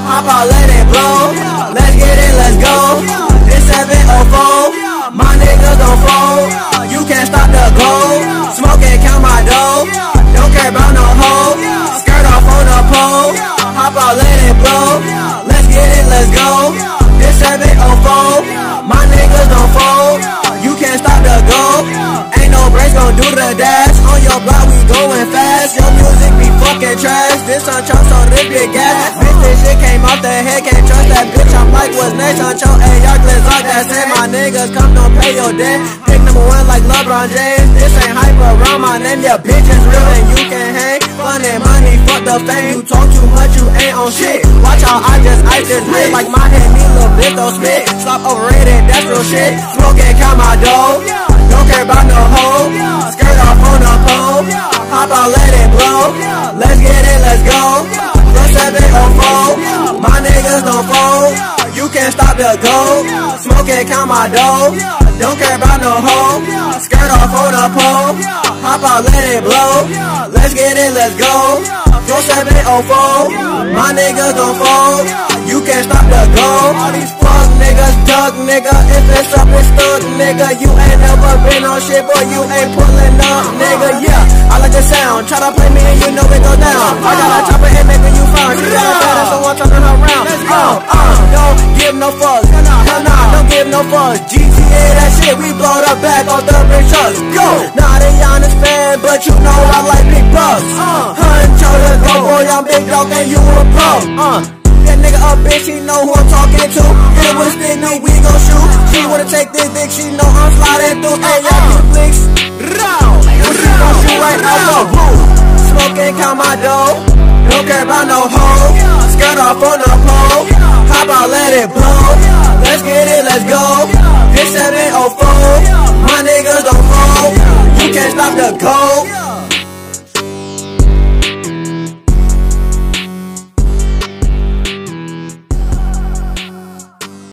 Hop out, let it blow. Let's get it, let's go. This 704, my niggas don't fold. You can't stop the goal. Smoke and count my dough. Don't care about no hoe. Skirt off on the pole. Hop out, let it blow. Let's get it, let's go. This 704, my niggas don't fold. You can't stop the goal. Ain't no brakes gon' do the dash. On your block we going fast. Your music be fucking trash. This on chunk so this big gas. Bitch, this shit came off the head. Can't trust that bitch. I'm like what's next on your AR Glizard. That said my niggas come don't pay your debt. Pick number one like LeBron James. This ain't hype around my name. Your bitch is real and you can hang. Fun and money, fuck the fame. You talk too much, you ain't on shit. Watch how I just ice this bitch. Like my head need little bitch don't spit. Stop overrated, that's real shit. Smoke and count my dough. Don't care about no hoe. Skirt off on the pole. Hop out, let it blow. Let's get it, let's go. Plus 704, my niggas don't fold. You can't stop the goal. Smoke and count my dough. Don't care about no hoe. Skirt off on the pole. Hop out, let it blow. Let's get it, let's go. Plus 704, my niggas don't fold. You can't stop the goal. All these fuck niggas, duck nigga. If it's up, it's stuck nigga. You ain't never been on shit, boy. You ain't pulling up, nigga. Yeah, I like the sound. Try to play me and you know it go down. I got a chopper and making you frown. She got a bad, so I'm turning her around. Don't give no fucks. Nah, don't give no fucks. GTA that shit, we blowed up back off the big trucks. Go. Nah, they honest fan, but you know I like big bucks. Huncho the go, boy. I'm big dog and you a pro. That nigga up, bitch, she know who I'm talking to. Hit her with a stick, no, we gon' shoot. She wanna take this dick, she know I'm sliding through. Hey, y'all get flicks. She gon' shoot right out the blue. Smoke and count my dough. Don't care about no hoe. Skirt off on the pole. Hop out, let it blow. Let's get it, let's go.